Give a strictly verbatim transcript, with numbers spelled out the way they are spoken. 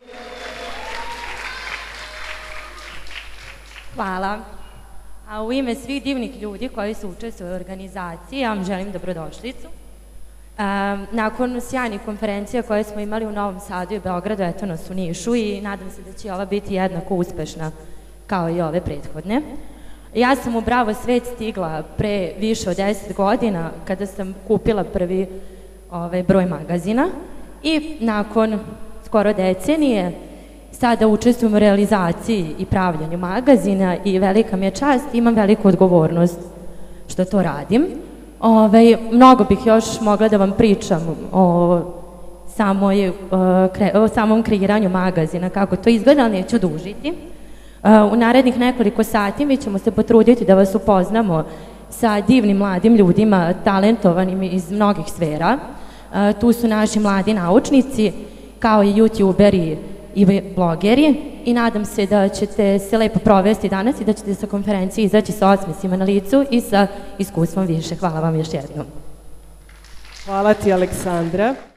Hvala. A u ime svih divnih ljudi koji su učestvovali u organizaciji, ja vam želim dobrodošlicu. Nakon sjajnih konferencija koje smo imali u Novom Sadu i Beogradu, eto nas u Nišu i nadam se da će ova biti jednako uspešna kao i ove prethodne. Ja sam u Bravo svet stigla pre više od deset godina kada sam kupila prvi broj magazina i nakon skoro decenije sada učestvujem u realizaciji i pravljanju magazina i velika mi je čast, imam veliku odgovornost što to radim. Mnogo bih još mogla da vam pričam o samom kreiranju magazina, kako to izgleda, ali neću dužiti. U narednih nekoliko sati mi ćemo se potruditi da vas upoznamo sa divnim mladim ljudima, talentovanim iz mnogih sfera. Tu su naši mladi naučnici, kao i youtuberi i blogeri i nadam se da ćete se lepo provesti danas i da ćete sa konferencije izaći sa osmesima na licu i sa iskustvom više. Hvala vam još jednom. Hvala ti, Aleksandra.